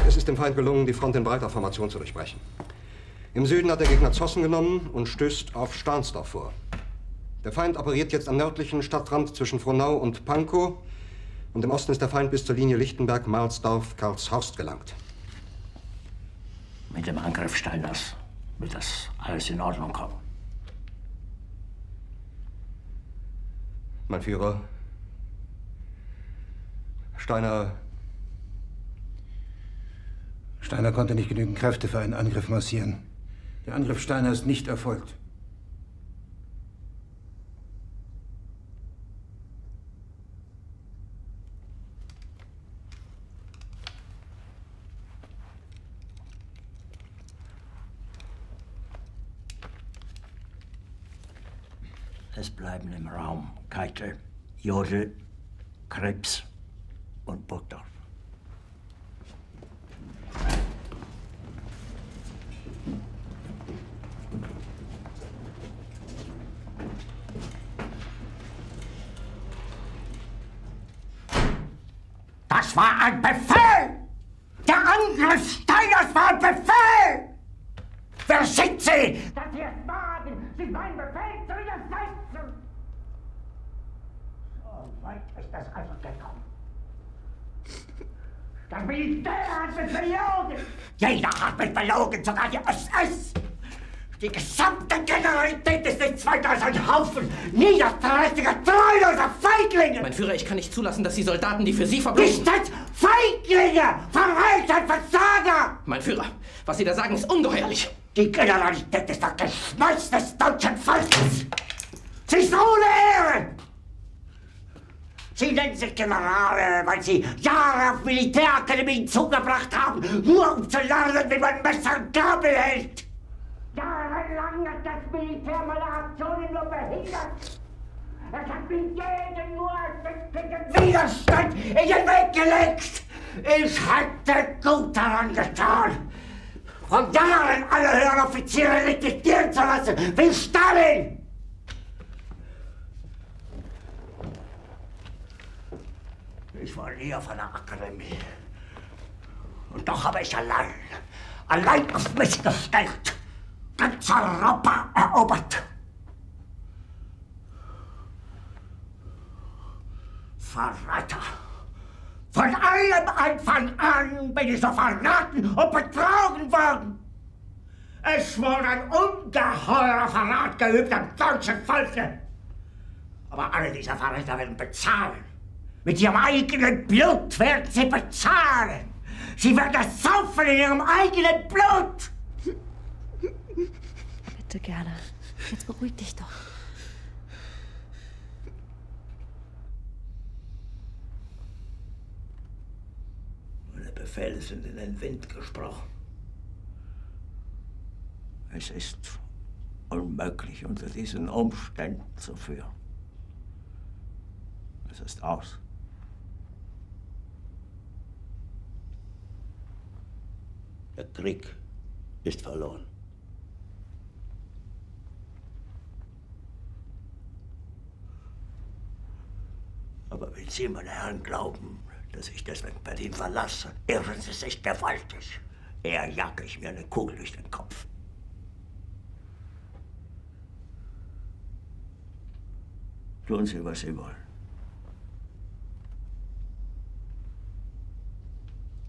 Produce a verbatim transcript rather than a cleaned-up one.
Es ist dem Feind gelungen, die Front in breiter Formation zu durchbrechen. Im Süden hat der Gegner Zossen genommen und stößt auf Stahnsdorf vor. Der Feind operiert jetzt am nördlichen Stadtrand zwischen Frohnau und Pankow. Und im Osten ist der Feind bis zur Linie Lichtenberg-Marsdorf-Karlshorst gelangt. Mit dem Angriff Steiners wird das alles in Ordnung kommen. Mein Führer, Steiner... Steiner konnte nicht genügend Kräfte für einen Angriff massieren. Der Angriff Steiner ist nicht erfolgt. Es bleiben im Raum Keitel, Jodl, Krebs und Burgdorf. Das war ein Befehl! Der Angriff Steiners war ein Befehl! Wer sind Sie, dass Sie es wagen, sich meinen Befehl zu widersetzen? So weit ist das also gekommen. Das Militär hat mich belogen! Jeder hat mich belogen, sogar die S S! Die gesamte Generalität ist nichts weiter als ein Haufen niederträchtiger, treuloser Feiglinge! Mein Führer, ich kann nicht zulassen, dass die Soldaten, die für Sie verbringen... Nicht als Feiglinge! Verreiter, Versager! Mein Führer, was Sie da sagen, ist ungeheuerlich. Die Generalität ist das Geschmeiß des deutschen Volkes! Sie ist ohne Ehre! Sie nennen sich Generale, weil Sie Jahre auf Militärakademien zugebracht haben, nur um zu lernen, wie man Messer und Gabel hält! Jahrelang hat das Militär meine Aktionen nur behindert. Es hat mir jeden nur ersichtlichen Widerstand in den Weg gelegt. Ich hätte gut daran getan, von Jahren alle höheren Offiziere liquidieren zu lassen, wie Stalin. Ich war nie auf einer Akademie. Und doch habe ich allein, allein auf mich gestellt, ganz Europa erobert. Verräter! Von allem Anfang an bin ich so verraten und betrogen worden. Es wurde ein ungeheurer Verrat geübt am deutschen Volke. Aber alle diese Verräter werden bezahlen. Mit ihrem eigenen Blut werden sie bezahlen. Sie werden das saufen in ihrem eigenen Blut. Bitte gerne. Jetzt beruhig dich doch. Meine Befehle sind in den Wind gesprochen. Es ist unmöglich, unter diesen Umständen zu führen. Es ist aus. Der Krieg ist verloren. Aber wenn Sie, meine Herren, glauben, dass ich deswegen Berlin verlasse, irren Sie sich gewaltig. Eher jage ich mir eine Kugel durch den Kopf. Tun Sie, was Sie wollen.